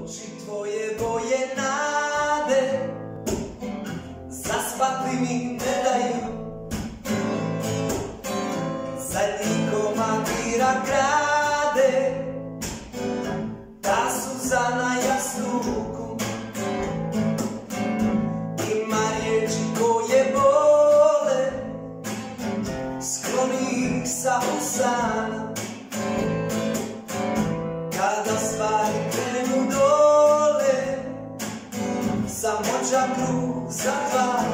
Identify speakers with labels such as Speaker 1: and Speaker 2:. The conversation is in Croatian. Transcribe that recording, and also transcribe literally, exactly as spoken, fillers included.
Speaker 1: oči tvoje boje nade, zaspati mi ne daju. Zadnji komad bira grade, ta suza na jasnu ruku. Ima riječi koje bole, skloni ih sa usana. Kada stvari krenu dole, samoća kruh za dva.